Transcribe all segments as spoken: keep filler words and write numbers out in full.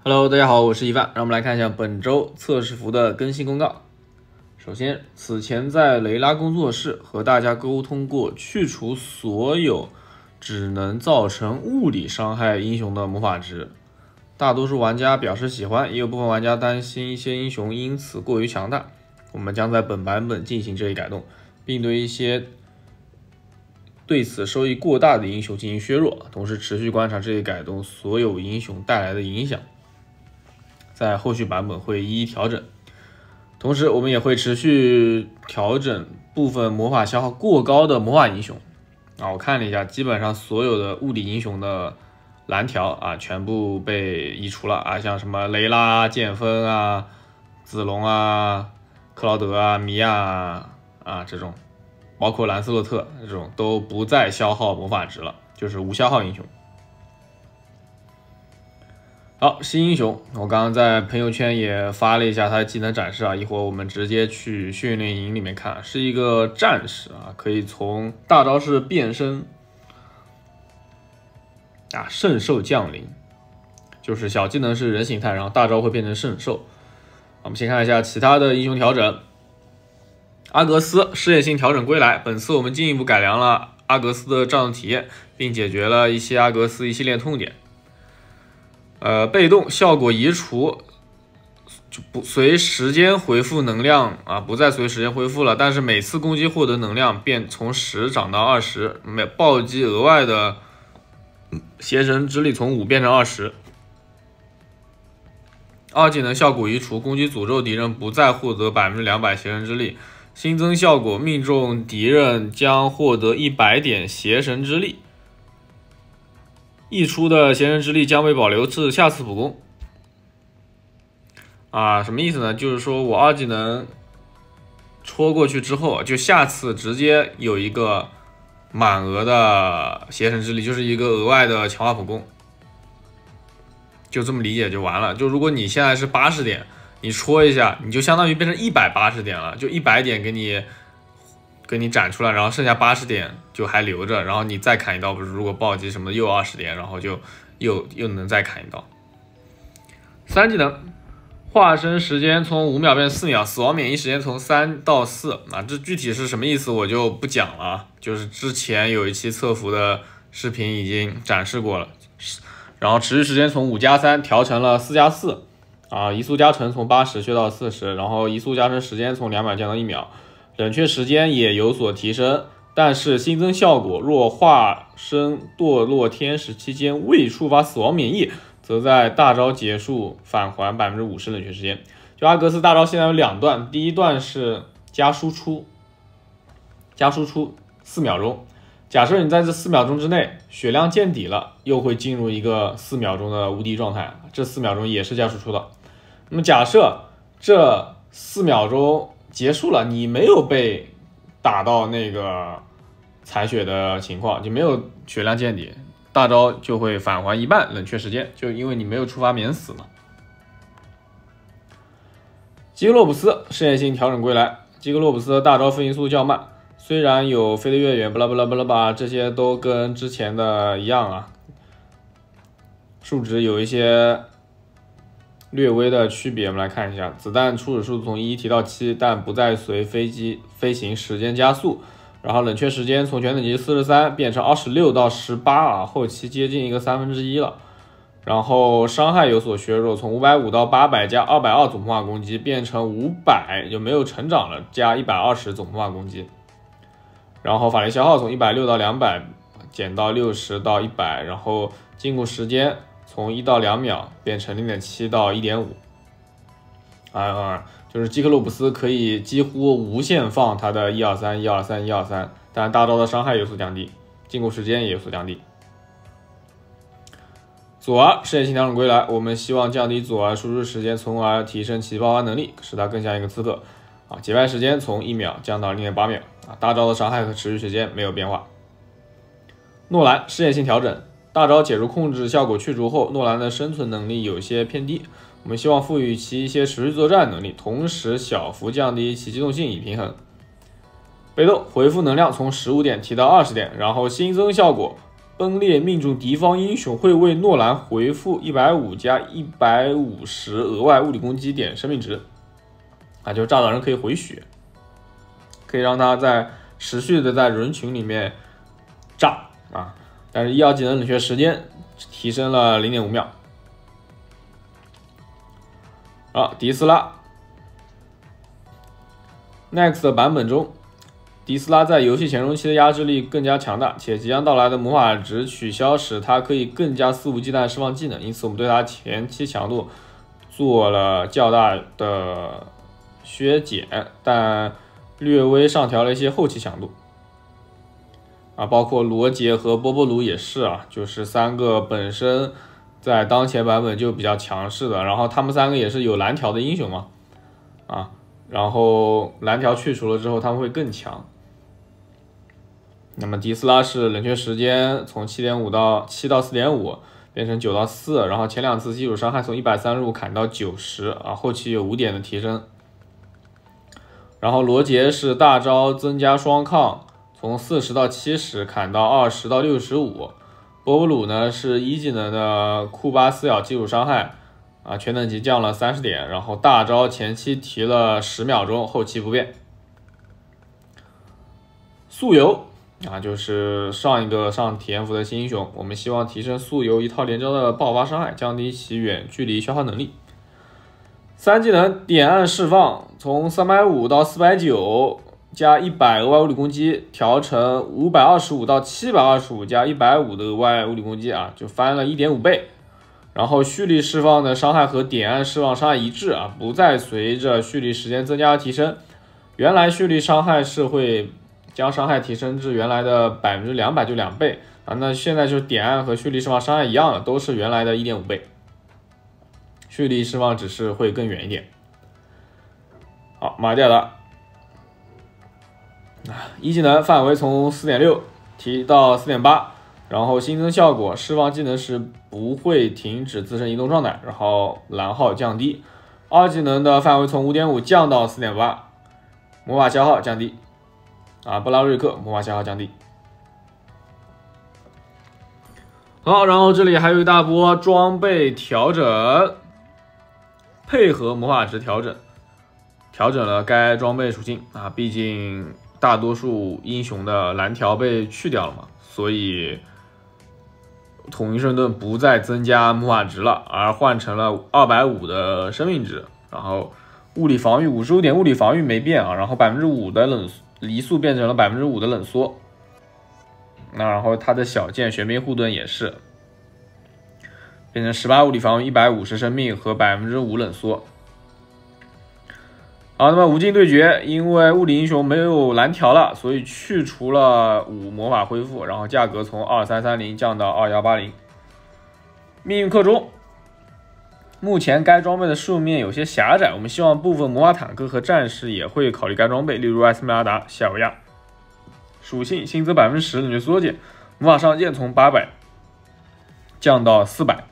Hello， 大家好，我是一范，让我们来看一下本周测试服的更新公告。首先，此前在雷拉工作室和大家沟通过，去除所有只能造成物理伤害英雄的魔法值。大多数玩家表示喜欢，也有部分玩家担心一些英雄因此过于强大。我们将在本版本进行这一改动，并对一些对此收益过大的英雄进行削弱，同时持续观察这一改动所有英雄带来的影响。在后续版本会一一调整，同时我们也会持续调整部分魔法消耗过高的魔法英雄啊。我看了一下，基本上所有的物理英雄的蓝条啊全部被移除了啊，像什么雷拉、剑锋啊、子龙啊、克劳德啊、米娅啊啊这种，包括兰斯洛特这种都不再消耗魔法值了，就是无消耗英雄。好，新英雄，我刚刚在朋友圈也发了一下他的技能展示啊，一会儿我们直接去训练营里面看，是一个战士啊，可以从大招式变身啊，圣兽降临，就是小技能是人形态，然后大招会变成圣兽。我们先看一下其他的英雄调整，阿格斯试验性调整归来，本次我们进一步改良了阿格斯的战斗体验，并解决了一些阿格斯一系列痛点。呃，被动效果移除，就不随时间回复能量啊，不再随时间恢复了，但是每次攻击获得能量变从十涨到二十，每暴击额外的邪神之力从五变成二十。二技能效果移除，攻击诅咒敌人不再获得百分之两百邪神之力，新增效果命中敌人将获得一百点邪神之力。溢出的邪神之力将被保留至下次普攻。啊，什么意思呢？就是说我二技能戳过去之后，就下次直接有一个满额的邪神之力，就是一个额外的强化普攻，就这么理解就完了。就如果你现在是八十点，你戳一下，你就相当于变成一百八十点了，就一百点给你。给你展出来，然后剩下八十点就还留着，然后你再砍一刀，不是如果暴击什么又二十点，然后就又又能再砍一刀。三技能化身时间从五秒变四秒，死亡免疫时间从三到四啊，这具体是什么意思我就不讲了，就是之前有一期测服的视频已经展示过了。然后持续时间从五加三调成了四加四啊，移速加成从八十削到四十，然后移速加成时间从两秒降到一秒。冷却时间也有所提升，但是新增效果若化身堕落天使期间未触发死亡免疫，则在大招结束返还 百分之五十 冷却时间。就阿格斯大招现在有两段，第一段是加输出，加输出四秒钟，假设你在这四秒钟之内血量见底了，又会进入一个四秒钟的无敌状态，这四秒钟也是加输出的。那么假设这四秒钟结束了，你没有被打到那个残血的情况，就没有血量见底，大招就会返还一半冷却时间，就因为你没有触发免死嘛。基格洛普斯试验性调整归来，基格洛普斯的大招飞行速度较慢，虽然有飞得越远，巴拉巴拉巴拉巴，这些都跟之前的一样啊，数值有一些略微的区别，我们来看一下，子弹初始数从一提到七，但不再随飞机飞行时间加速。然后冷却时间从全等级四十三变成二十六到十八啊，后期接近一个三分之一了。然后伤害有所削弱，从五百五到八百加二百二总魔法攻击变成五百，就没有成长了，加一百二十总魔法攻击。然后法力消耗从一百六到两百减到六十到一百，然后禁锢时间从一到两秒变成 零点七到一点五， 啊啊，就是基克洛普斯可以几乎无限放他的一二三一二三一二三，但大招的伤害有所降低，禁锢时间也有所降低。左儿试验性调整归来，我们希望降低左儿输出时间，从而提升其爆发能力，使它更像一个刺客。啊，结败时间从一秒降到 零点八秒，啊，大招的伤害和持续时间没有变化。诺兰试验性调整。大招解除控制效果去除后，诺兰的生存能力有些偏低，我们希望赋予其一些持续作战能力，同时小幅降低其机动性以平衡。被动回复能量从十五点提到二十点，然后新增效果崩裂命中敌方英雄，会为诺兰回复一百五加一百五十额外物理攻击点生命值。啊，就是炸到人可以回血，可以让他在持续的在人群里面炸啊。但是医药技能冷却时间提升了 零点五秒。好，迪斯拉 Next 的版本中，迪斯拉在游戏前中期的压制力更加强大，且即将到来的魔法值取消使它可以更加肆无忌惮释放技能，因此我们对它前期强度做了较大的削减，但略微上调了一些后期强度。啊，包括罗杰和波波鲁也是啊，就是三个本身在当前版本就比较强势的，然后他们三个也是有蓝条的英雄嘛，啊，然后蓝条去除了之后他们会更强。那么迪斯拉是冷却时间从 七点五 到七到 四点五 变成九到四，然后前两次基础伤害从一百三十五砍到九十啊，后期有五点的提升。然后罗杰是大招增加双抗，从四十到七十砍到二十到六十五。波波鲁呢是一技能的库巴撕咬基础伤害啊，全等级降了三十点，然后大招前期提了十秒钟，后期不变。速游啊，就是上一个上体验服的新英雄，我们希望提升速游一套连招的爆发伤害，降低其远距离消耗能力。三技能点按释放，从三百五到四百九加一百额外物理攻击，调成五百二十五到七百二十五加一百五的额外物理攻击啊，就翻了 一点五倍。然后蓄力释放的伤害和点按释放伤害一致啊，不再随着蓄力时间增加提升。原来蓄力伤害是会将伤害提升至原来的 百分之两百， 就两倍啊，那现在就是点按和蓄力释放伤害一样的，都是原来的 一点五倍。蓄力释放只是会更远一点。好，马蒂尔达一技能范围从 四点六 提到 四点八， 然后新增效果，释放技能时不会停止自身移动状态，然后蓝耗降低。二技能的范围从 五点五 降到 四点八， 魔法消耗降低啊，布拉瑞克魔法消耗降低。好，然后这里还有一大波装备调整，配合魔法值调整，调整了该装备属性啊，毕竟大多数英雄的蓝条被去掉了嘛，所以统一圣盾不再增加魔法值了，而换成了二百五的生命值，然后物理防御五十五点，物理防御没变啊，然后 百分之五 的冷移速变成了 百分之五 的冷缩。那然后它的小剑玄冰护盾也是变成十八物理防御、一百五十生命和 百分之五 冷缩。好，那么无尽对决，因为物理英雄没有蓝条了，所以去除了五魔法恢复，然后价格从二三三零降到二一八零。命运刻钟，目前该装备的数面有些狭窄，我们希望部分魔法坦克和战士也会考虑该装备，例如艾斯梅拉达、夏维亚。属性新增 百分之十 冷却缩减，魔法上限从八百降到四百。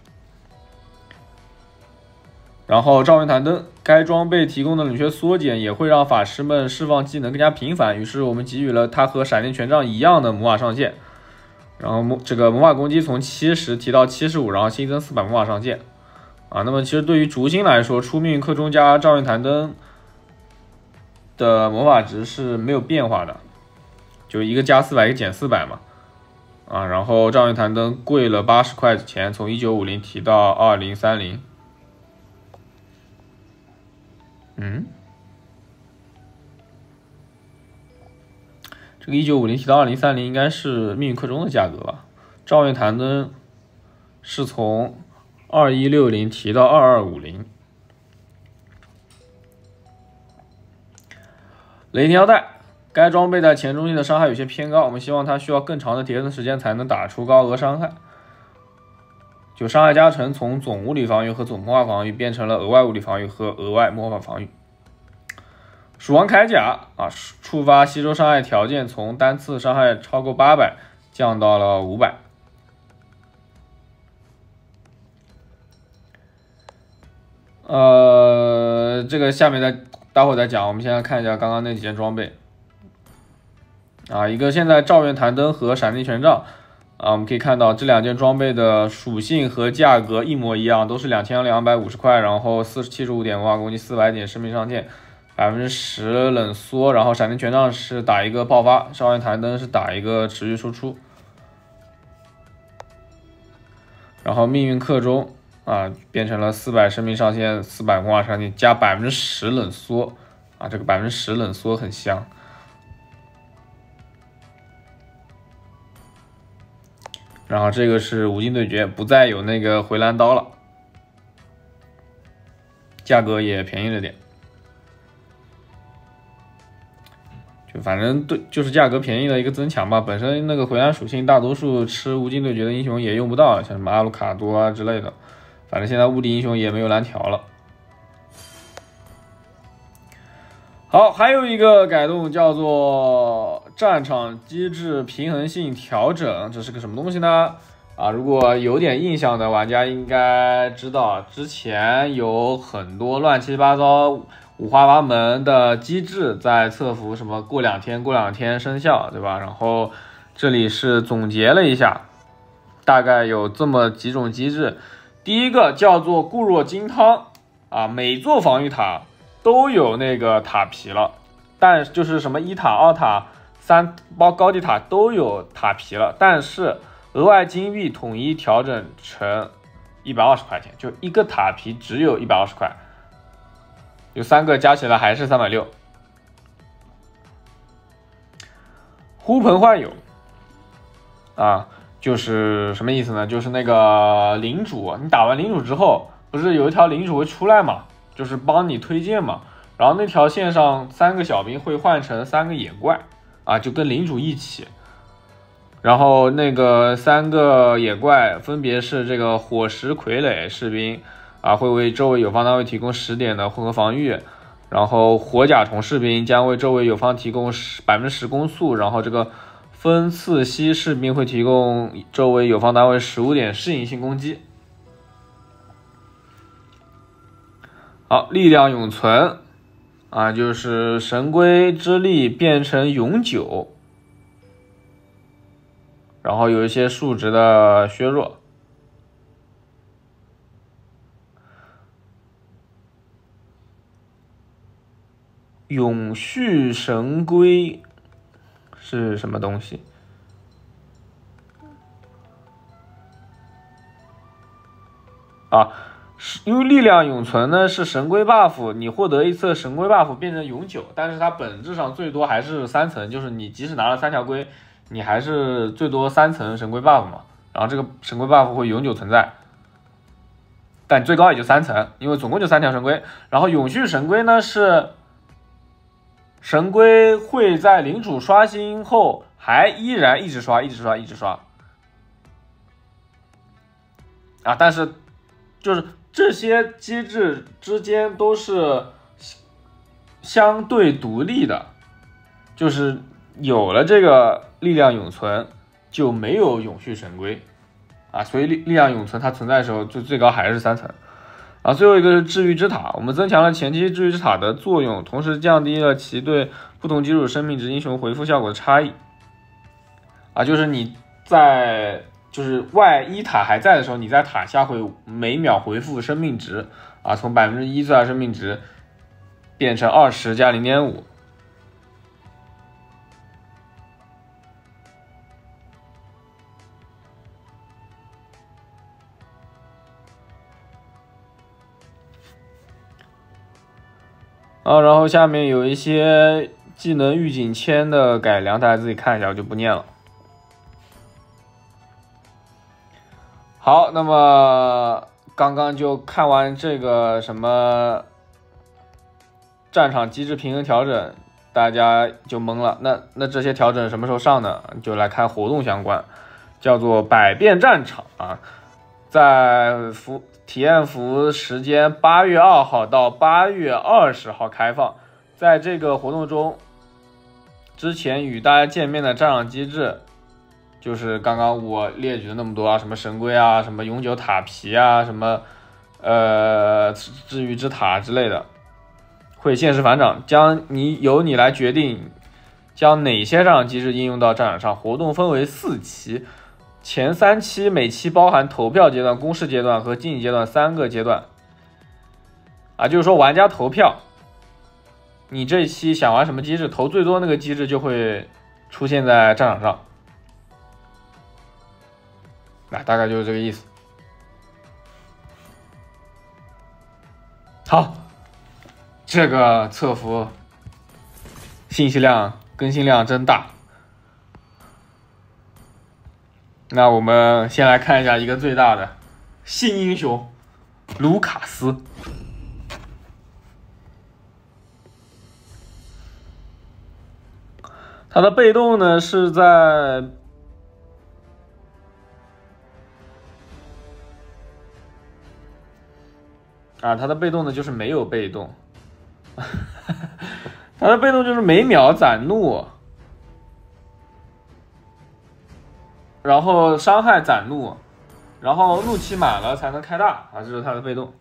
然后照明弹灯，该装备提供的冷却缩减也会让法师们释放技能更加频繁，于是我们给予了它和闪电权杖一样的魔法上限。然后魔这个魔法攻击从七十提到七十五，然后新增四百魔法上限。啊，那么其实对于逐星来说，出命运刻钟加照明弹灯的魔法值是没有变化的，就一个加四百，一个减四百嘛。啊，然后照明弹灯贵了八十块钱，从一九五零提到二零三零。嗯，这个一九五零提到二零三零应该是命运刻钟的价格吧？照明弹灯是从二一六零提到二二五零。雷霆腰带，该装备在前中期的伤害有些偏高，我们希望它需要更长的叠增时间才能打出高额伤害。就伤害加成从总物理防御和总魔法防御变成了额外物理防御和额外魔法防御。鼠王铠甲啊，触发吸收伤害条件从单次伤害超过八百降到了五百。呃，这个下面再待会儿再讲，我们先来看一下刚刚那几件装备。啊，一个现在照月弹灯和闪电权杖啊，我们可以看到这两件装备的属性和价格一模一样，都是两千两百五十块，然后四七十五点文化攻击，四百点生命上限，百分之十冷缩，然后闪电权杖是打一个爆发，少年弹灯是打一个持续输出，然后命运刻钟啊变成了四百生命上限，四百文化上限加百分之十冷缩啊，这个百分之十冷缩很香。然后这个是五金对决，不再有那个回蓝刀了，价格也便宜了点，就反正对，就是价格便宜的一个增强吧。本身那个回蓝属性，大多数吃无尽对决的英雄也用不到，像什么阿鲁卡多啊之类的。反正现在无敌英雄也没有蓝条了。好，还有一个改动叫做战场机制平衡性调整，这是个什么东西呢？啊，如果有点印象的玩家应该知道，之前有很多乱七八糟、五花八门的机制在测服，什么过两天过两天生效，对吧？然后这里是总结了一下，大概有这么几种机制。第一个叫做固若金汤啊，每座防御塔都有那个塔皮了，但就是什么一塔、二塔、三包高地塔都有塔皮了，但是额外金币统一调整成一百二十块钱，就一个塔皮只有一百二十块，有三个加起来还是三百六。呼朋唤友啊，就是什么意思呢？就是那个领主，你打完领主之后，不是有一条领主会出来嘛？就是帮你推荐嘛，然后那条线上三个小兵会换成三个野怪啊，就跟领主一起，然后那个三个野怪分别是这个火石傀儡士兵啊，会为周围友方单位提供十点的混合防御，然后火甲虫士兵将为周围友方提供百分之十攻速，然后这个分刺蜥士兵会提供周围友方单位十五点适应性攻击。好，力量永存啊，就是神龟之力变成永久，然后有一些数值的削弱。永续神龟是什么东西？啊，因为力量永存呢是神龟 buff， 你获得一次神龟 buff 变成永久，但是它本质上最多还是三层，就是你即使拿了三条龟，你还是最多三层神龟 buff 嘛，然后这个神龟 buff 会永久存在，但最高也就三层，因为总共就三条神龟。然后永续神龟呢是神龟会在领主刷新后还依然一直刷一直刷一直刷啊，但是就是这些机制之间都是相对独立的，就是有了这个力量永存就没有永续神龟啊，所以力力量永存它存在的时候就最高还是三层。啊，最后一个是治愈之塔，我们增强了前期治愈之塔的作用，同时降低了其对不同基础生命值英雄回复效果的差异。啊，就是你在就是外一塔还在的时候，你在塔下会每秒回复生命值啊，从百分之一最大生命值变成二十加零点五。啊，然后下面有一些技能预警签的改良，大家自己看一下，我就不念了。好，那么刚刚就看完这个什么战场机制平衡调整，大家就懵了。那那这些调整什么时候上呢？就来看活动相关，叫做百变战场啊，在服体验服时间八月二号到八月二十号开放。在这个活动中，之前与大家见面的战场机制，就是刚刚我列举的那么多啊，什么神龟啊，什么永久塔皮啊，什么呃治愈之塔之类的，会限时返场，将你由你来决定将哪些战场机制应用到战场上。活动分为四期。 前三期每期包含投票阶段、公示阶段和竞技阶段三个阶段。啊，就是说玩家投票，你这一期想玩什么机制，投最多那个机制就会出现在战场上。那、啊、大概就是这个意思。好，这个测服信息量、更新量真大。那我们先来看一下一个最大的新英雄卢卡斯。他的被动呢是在啊，他的被动呢就是没有被动，他的被动就是每秒攒怒，然后伤害攒怒，然后怒气满了才能开大啊，这是他的被动。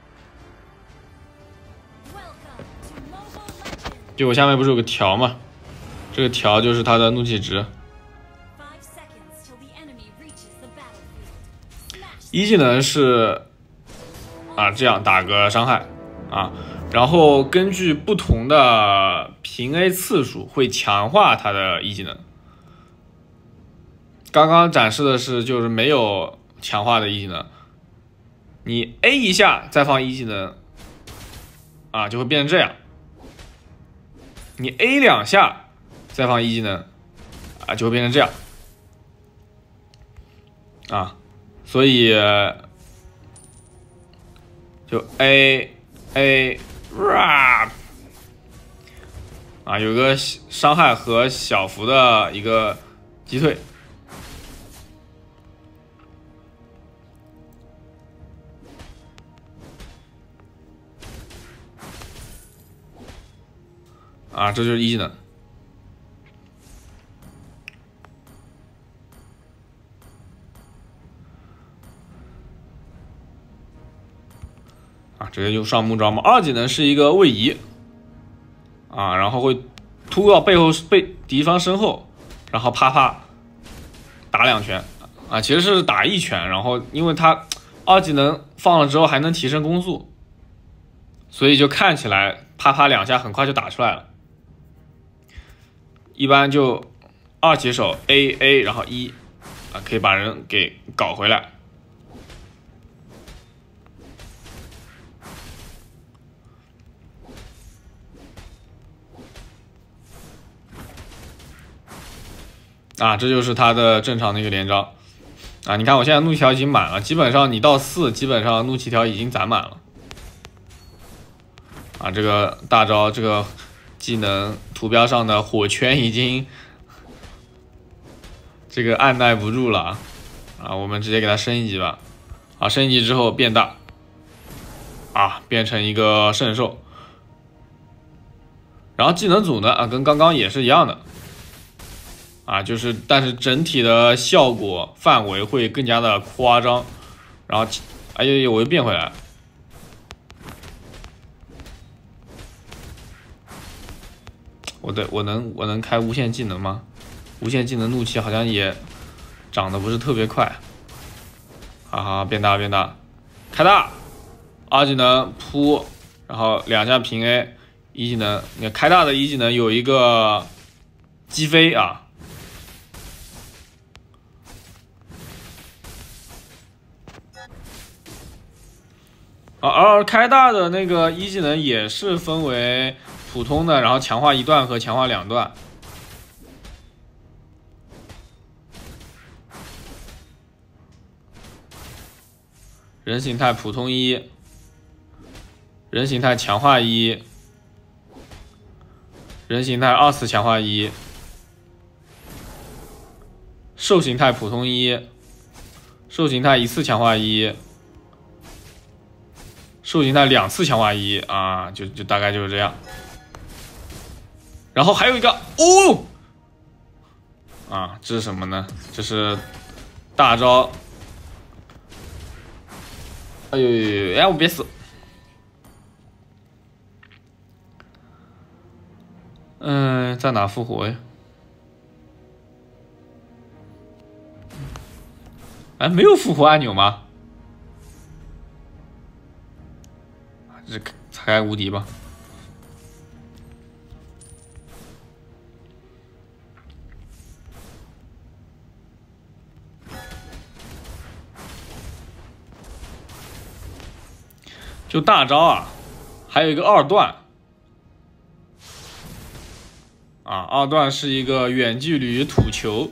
就我下面不是有个条吗？这个条就是他的怒气值。一技能是啊这样打个伤害啊，然后根据不同的平 A 次数会强化他的一技能。刚刚展示的是就是没有强化的一技能，你 A 一下再放一技能啊，就会变成这样。你 A 两下再放一技能啊，就会变成这样啊，所以就 A A rap 啊，有个伤害和小幅的一个击退。啊，这就是一技能。啊，直接就上木招嘛。二技能是一个位移，啊，然后会突到背后背敌方身后，然后啪啪打两拳，啊，其实是打一拳，然后因为他二技能放了之后还能提升攻速，所以就看起来啪啪两下很快就打出来了。一般就二起手 A A 然后一啊，可以把人给搞回来。啊，这就是他的正常的一个连招啊！你看我现在怒气条已经满了，基本上你到四，基本上怒气条已经攒满了啊！这个大招，这个技能图标上的火圈已经这个按耐不住了啊！我们直接给它升一级吧，啊，升一级之后变大啊，变成一个圣兽，然后技能组呢啊，跟刚刚也是一样的。啊，就是，但是整体的效果范围会更加的夸张，然后，哎呦，我又变回来了。我的，我能，我能开无限技能吗？无限技能怒气好像也长得不是特别快。哈哈，变大变大，开大，二技能扑，然后两下平 A， 一技能，你看开大的一技能有一个击飞啊。啊，而开大的那个一技能也是分为普通的，然后强化一段和强化两段。人形态普通一，人形态强化一，人形态二次强化一，兽形态普通一，兽形态一次强化一。兽形态两次强化一啊，就就大概就是这样。然后还有一个哦，啊，这是什么呢？这是大招。哎呦呦呦！哎，我别死。嗯、呃，在哪复活呀？ 哎，没有复活按钮吗？这才开无敌吧。就大招啊，还有一个二段。啊，二段是一个远距离土球。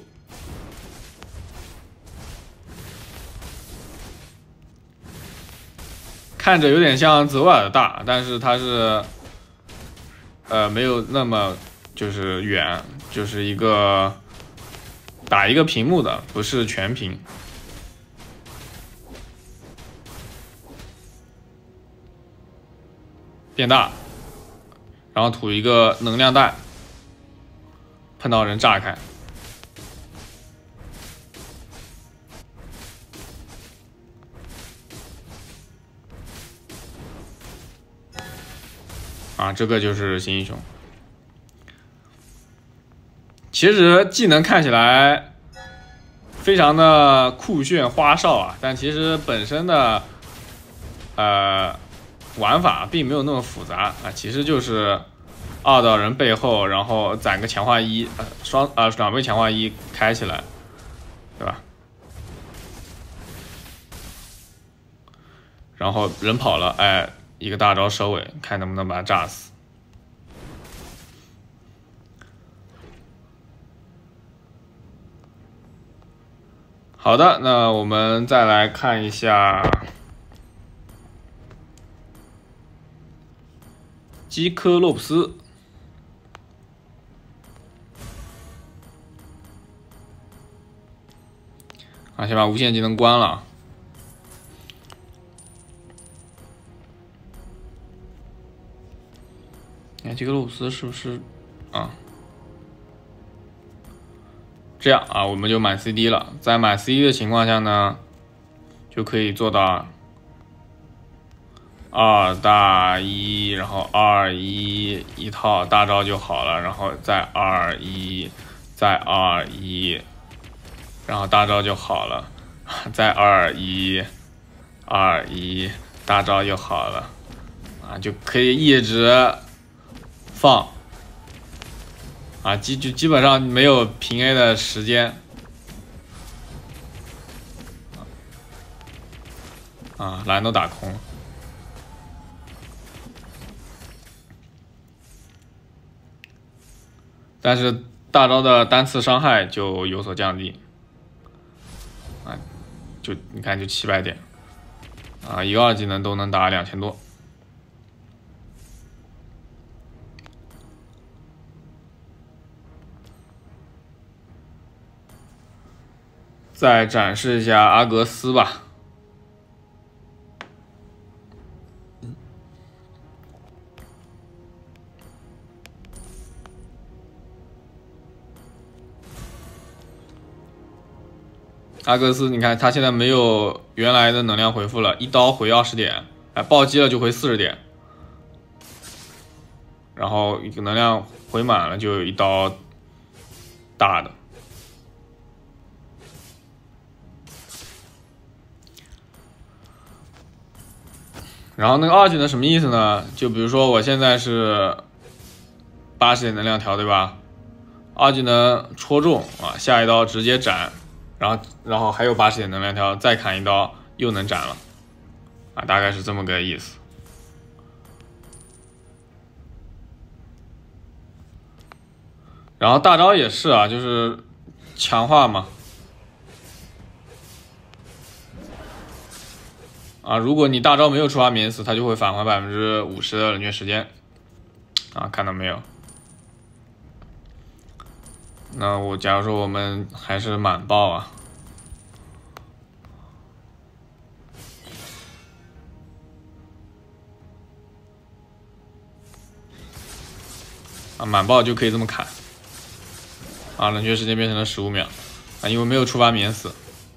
看着有点像泽瓦尔大，但是它是，呃，没有那么就是远，就是一个打一个屏幕的，不是全屏。变大，然后吐一个能量弹，碰到人炸开。啊，这个就是新英雄。其实技能看起来非常的酷炫花哨啊，但其实本身的呃玩法并没有那么复杂啊，其实就是二到人背后，然后攒个强化一，呃双呃两倍强化一开起来，对吧？然后人跑了，哎。一个大招收尾，看能不能把他炸死。好的，那我们再来看一下基科洛普斯。啊，先把无限技能关了。看这个露丝是不是啊？这样啊，我们就满 C D 了。在满 C D 的情况下呢，就可以做到二大一，然后二一一套大招就好了，然后再二一，再二一，然后大招就好了，再二一，二一大招就好了，啊，就可以一直。放啊，基就基本上没有平 A 的时间啊，蓝都打空，但是大招的单次伤害就有所降低啊，就你看就七百点啊，一个二技能都能打两千多。再展示一下阿格斯吧。阿格斯，你看他现在没有原来的能量回复了，一刀回二十点，哎，暴击了就回四十点，然后能量回满了就有一刀大的。然后那个二技能什么意思呢？就比如说我现在是八十点能量条，对吧？二技能戳中啊，下一刀直接斩，然后然后还有八十点能量条，再砍一刀又能斩了，啊，大概是这么个意思。然后大招也是啊，就是强化嘛。啊，如果你大招没有触发免死，它就会返还百分之五十的冷却时间。啊，看到没有？那我假如说我们还是满爆啊，啊，满爆就可以这么砍。啊，冷却时间变成了十五秒。啊，因为没有触发免死。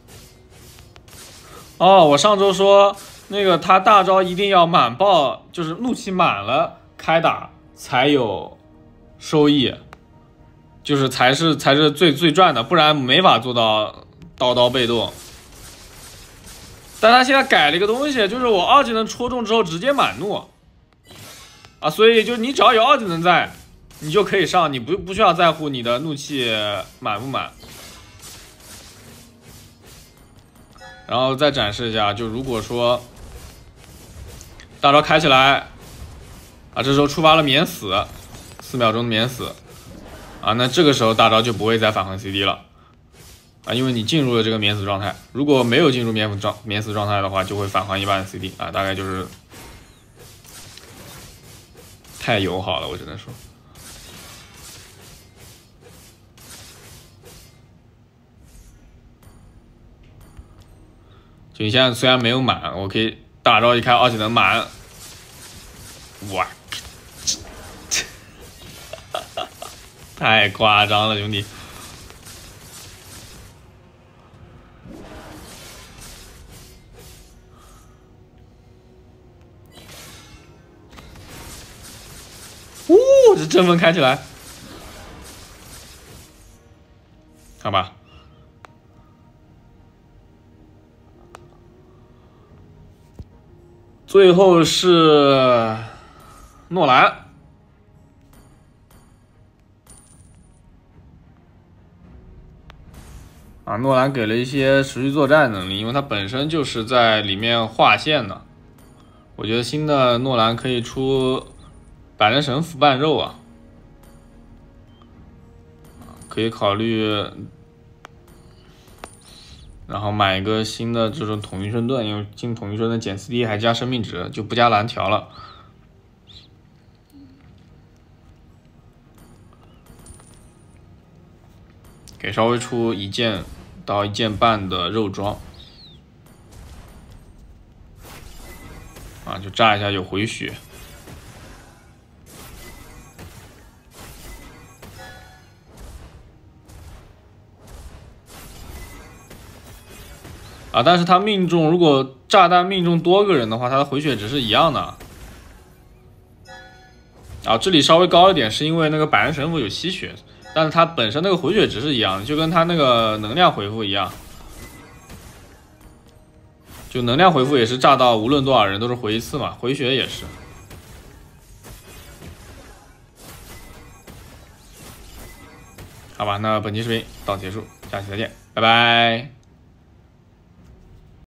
哦，我上周说那个他大招一定要满爆，就是怒气满了开打才有收益，就是才是才是最最赚的，不然没法做到刀刀被动。 但他现在改了一个东西，就是我二技能戳中之后直接满怒啊，所以就是你只要有二技能在，你就可以上，你不不需要在乎你的怒气满不满。然后再展示一下，就如果说大招开起来啊，这时候触发了免死，四秒钟的免死啊，那这个时候大招就不会再返回 C D 了。 啊，因为你进入了这个免死状态，如果没有进入免死状免死状态的话，就会返还一半的 C D 啊，大概就是太友好了，我只能说。就你现在虽然没有满，我可以大招一开二技能满，哇，太夸张了，兄弟！ 呜、哦，这正风开起来，好吧。最后是诺兰，啊，诺兰给了一些持续作战能力，因为他本身就是在里面划线的。我觉得新的诺兰可以出百人神符拌肉啊，可以考虑，然后买一个新的这种统一顺盾，因为进统一顺盾减 C D 还加生命值，就不加蓝条了。给稍微出一件到一件半的肉装，啊，就炸一下有回血。 啊，但是他命中，如果炸弹命中多个人的话，他的回血值是一样的。啊，这里稍微高一点，是因为那个百人神符有吸血，但是它本身那个回血值是一样的，就跟他那个能量回复一样。就能量回复也是炸到无论多少人都是回一次嘛，回血也是。好吧，那本期视频到此结束，下期再见，拜拜。